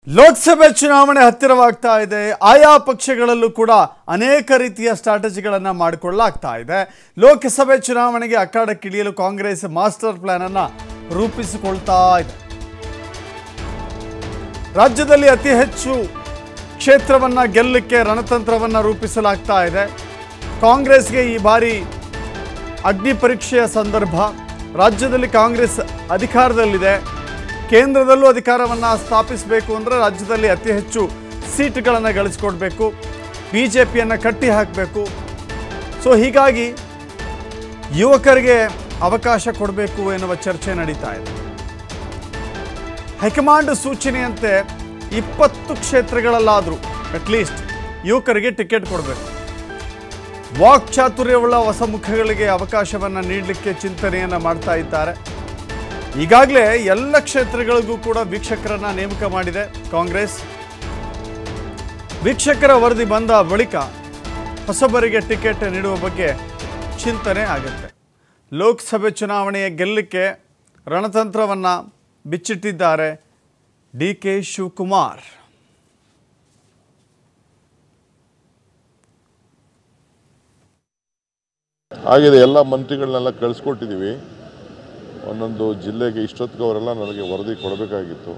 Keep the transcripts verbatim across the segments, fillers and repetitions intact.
ಲೋಕಸಭೆ ಚುನಾವಣೆ ಹತ್ತಿರವಾಗ್ತಾ ಇದೆ. ಆಯಾ ಪಕ್ಷಗಳಲ್ಲೂ ಕೂಡ ಅನೇಕ ರೀತಿಯ ಸ್ಟ್ರಾಟಜಿಗಳನ್ನು ಮಾಡಿಕೊಳ್ಳಲಾಗ್ತಾ ಇದೆ. ಲೋಕಸಭೆ ಚುನಾವಣೆಗೆ ಅಖಾಡಕ್ಕಿಳಿಯಲು ಕಾಂಗ್ರೆಸ್ ಮಾಸ್ಟರ್ ಪ್ಲಾನ್ ಅನ್ನು ರೂಪಿಸಿಕೊಳ್ತಾ ಇದೆ. ರಾಜ್ಯದಲ್ಲಿ ಅತಿ ಹೆಚ್ಚು ಕ್ಷೇತ್ರವನ್ನು ಗೆಲ್ಲಕ್ಕೆ ರಣತಂತ್ರವನ್ನು ರೂಪಿಸಲಾಗ್ತಾ ಇದೆ. ಕಾಂಗ್ರೆಸ್ಗೆ ಈ ಬಾರಿ ಅಗ್ನಿ ಪರೀಕ್ಷೆಯ ಸಂದರ್ಭ. ರಾಜ್ಯದಲ್ಲಿ ಕಾಂಗ್ರೆಸ್ ಅಧಿಕಾರದಲ್ಲಿದೆ. ಕೇಂದ್ರದಲ್ಲೂ ಅಧಿಕಾರವನ್ನು ಸ್ಥಾಪಿಸಬೇಕು ಅಂದರೆ ರಾಜ್ಯದಲ್ಲಿ ಅತಿ ಹೆಚ್ಚು ಸೀಟ್ಗಳನ್ನು ಗಳಿಸಿಕೊಡ್ಬೇಕು, ಬಿ ಜೆ ಪಿಯನ್ನು ಕಟ್ಟಿ ಹಾಕಬೇಕು. ಸೊ ಹೀಗಾಗಿ ಯುವಕರಿಗೆ ಅವಕಾಶ ಕೊಡಬೇಕು ಎನ್ನುವ ಚರ್ಚೆ ನಡೀತಾ ಇದೆ. ಹೈಕಮಾಂಡ್ ಸೂಚನೆಯಂತೆ ಇಪ್ಪತ್ತು ಕ್ಷೇತ್ರಗಳಲ್ಲಾದರೂ ಅಟ್ಲೀಸ್ಟ್ ಯುವಕರಿಗೆ ಟಿಕೆಟ್ ಕೊಡಬೇಕು. ವಾಕ್ ಚಾತುರ್ಯವುಳ್ಳ ಹೊಸ ಮುಖಗಳಿಗೆ ಅವಕಾಶವನ್ನು ನೀಡಲಿಕ್ಕೆ ಚಿಂತನೆಯನ್ನು ಮಾಡ್ತಾ ಇದ್ದಾರೆ. ಈಗಾಗಲೇ ಎಲ್ಲ ಕ್ಷೇತ್ರಗಳಿಗೂ ಕೂಡ ವೀಕ್ಷಕರನ್ನ ನೇಮಕ ಮಾಡಿದೆ ಕಾಂಗ್ರೆಸ್. ವೀಕ್ಷಕರ ವರದಿ ಬಂದ ಬಳಿಕ ಹೊಸಬರಿಗೆ ಟಿಕೆಟ್ ನೀಡುವ ಬಗ್ಗೆ ಚಿಂತನೆ ಆಗುತ್ತೆ. ಲೋಕಸಭೆ ಚುನಾವಣೆಯ ಗೆಲ್ಲಕ್ಕೆ ರಣತಂತ್ರವನ್ನು ಬಿಚ್ಚಿಟ್ಟಿದ್ದಾರೆ ಡಿ ಕೆ ಶಿವಕುಮಾರ್. ಆಗಿದೆ, ಎಲ್ಲ ಮಂತ್ರಿಗಳನ್ನೆಲ್ಲ ಕಳಿಸ್ಕೊಟ್ಟಿದ್ದೀವಿ. ಒಂದೊಂದು ಜಿಲ್ಲೆಗೆ ಇಷ್ಟೊತ್ತಿಗೆ ಅವರೆಲ್ಲ ನನಗೆ ವರದಿ ಕೊಡಬೇಕಾಗಿತ್ತು.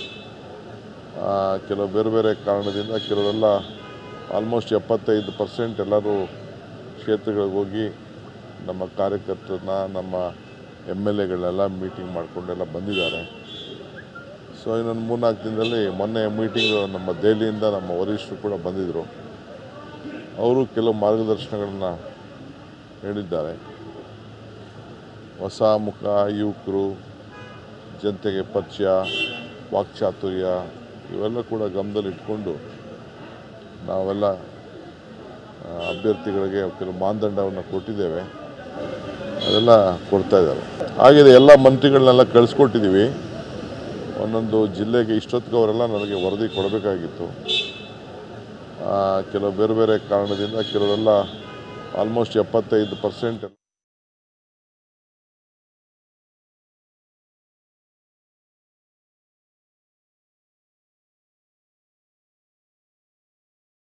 ಕೆಲವು ಬೇರೆ ಬೇರೆ ಕಾರಣದಿಂದ ಕೆಲವರೆಲ್ಲ ಆಲ್ಮೋಸ್ಟ್ ಎಪ್ಪತ್ತೈದು ಪರ್ಸೆಂಟ್ ಎಲ್ಲರೂ ಕ್ಷೇತ್ರಗಳಿಗೆ ಹೋಗಿ ನಮ್ಮ ಕಾರ್ಯಕರ್ತರನ್ನ, ನಮ್ಮ ಎಮ್ ಎಲ್ ಎಗಳನ್ನೆಲ್ಲ ಮೀಟಿಂಗ್ ಮಾಡಿಕೊಂಡೆಲ್ಲ ಬಂದಿದ್ದಾರೆ. ಸೊ ಇನ್ನೊಂದು ಮೂರ್ನಾಲ್ಕು ದಿನದಲ್ಲಿ ಮೊನ್ನೆ ಮೀಟಿಂಗು ನಮ್ಮ ದೆಹಲಿಯಿಂದ ನಮ್ಮ ವರಿಷ್ಠರು ಕೂಡ ಬಂದಿದ್ದರು. ಅವರು ಕೆಲವು ಮಾರ್ಗದರ್ಶನಗಳನ್ನು ಹೇಳಿದ್ದಾರೆ. ಹೊಸ ಮುಖ, ಯುವಕರು, ಜನತೆಗೆ ಪರಿಚಯ, ವಾಕ್ಚಾತುರ್ಯ ಇವೆಲ್ಲ ಕೂಡ ಗಮನದಲ್ಲಿಟ್ಕೊಂಡು ನಾವೆಲ್ಲ ಅಭ್ಯರ್ಥಿಗಳಿಗೆ ಕೆಲವು ಮಾನದಂಡವನ್ನು ಕೊಟ್ಟಿದ್ದೇವೆ. ಅದೆಲ್ಲ ಕೊಡ್ತಾ ಇದ್ದಾರೆ. ಆಗಿದೆ, ಎಲ್ಲ ಮಂತ್ರಿಗಳನ್ನೆಲ್ಲ ಕಳಿಸ್ಕೊಟ್ಟಿದ್ದೀವಿ. ಒಂದೊಂದು ಜಿಲ್ಲೆಗೆ ಇಷ್ಟೊತ್ತಿಗೆ ಅವರೆಲ್ಲ ನನಗೆ ವರದಿ ಕೊಡಬೇಕಾಗಿತ್ತು. ಕೆಲವು ಬೇರೆ ಬೇರೆ ಕಾರಣದಿಂದ ಕೆಲವರೆಲ್ಲ ಆಲ್ಮೋಸ್ಟ್ ಎಪ್ಪತ್ತೈದು ಪರ್ಸೆಂಟ್